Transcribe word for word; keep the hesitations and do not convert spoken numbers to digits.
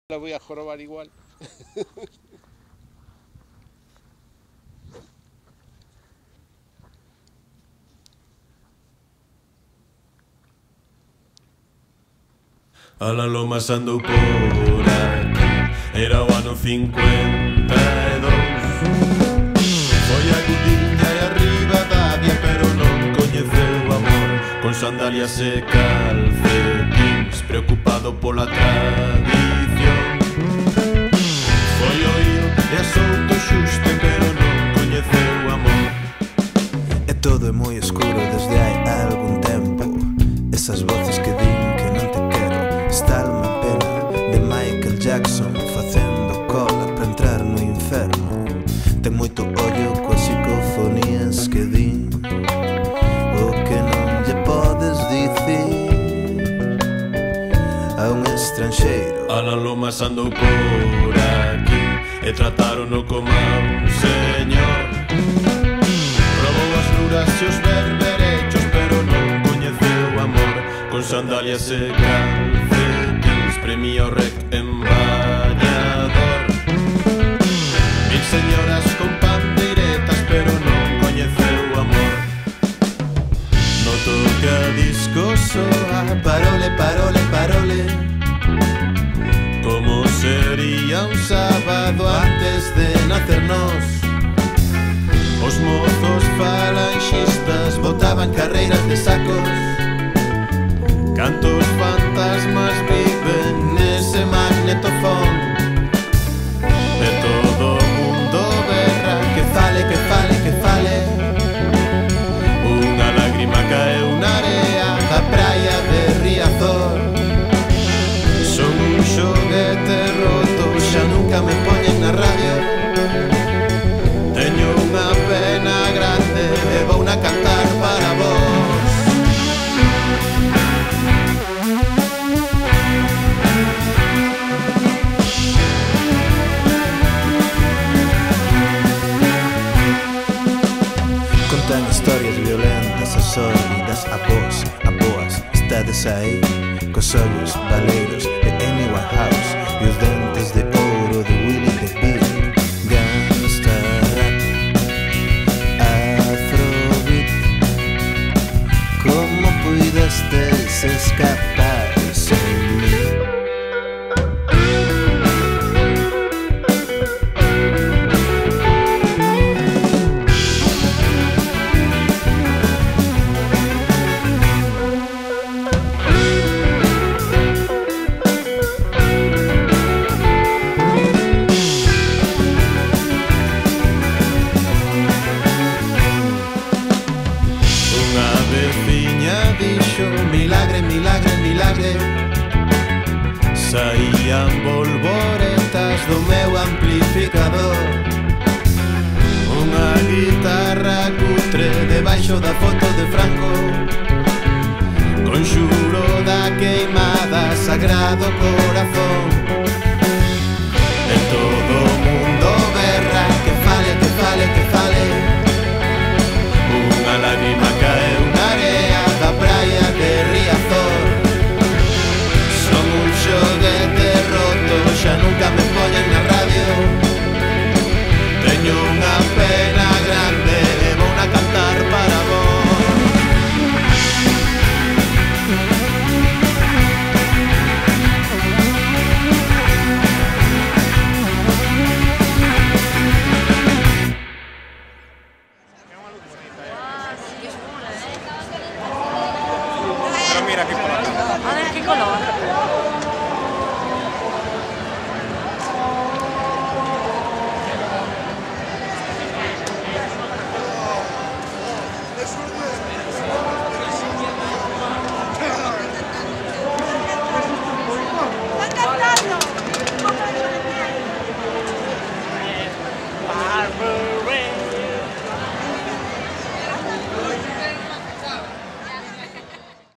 La voy a jorobar igual. A la loma andou por aquí, era o ano cincuenta e dous. Foi a Gudiña e arriba da vía, pero non coñeceu o amor. Con sandalias e calcetins, preocupado pola tradición. Foi o ío e a souto xuste, pero non coñeceu o amor. E todo é moi escuro desde hai algún tempo. Esas voces que din que non te quero. Está alma en pena de Michael Jackson, facendo cola para entrar no inferno. Ten moito ollo coas psicofonías que din o que non lle podes dicir a un estranxeiro. A la loma andou por aquí e tratarono como a un señor. Robou as luras e os berberechos, pero non coñeceu o amor. Con sandalias e calcetins, premia o rec en bañador. Mil señoras con pandeiretas, pero non coñeceu o amor. No toca disco soa, Parole, parole, parole. como sería un sábado Antes de nacernos, Os mozos falanxistas botaban carreiras de sacos. Cantos fantasmas viven Nese magnetofón de todo o mundo berra. que fale, que fale, que fale. Unha lágrima caeu na area Da praia de Riazor. Son un xoguete roto, Xa nunca me poñen na radio. teño unha pena grande E vou na cantar para vos. Contan historias violentas e sórdidas. A vos, a boas, estades aí cos ollos baleiros de Amy Winehouse e os dentes de ouro de Willie DeVille. Gangsta rap, afrobeat. Como puidestes escapar sen mí? Unha veciña dixo Milagre, milagre, milagre. saían volvoretas Do meu amplificador. unha guitarra cutre Debaixo da foto de Franco. con xuro Da queimada sagrado cor.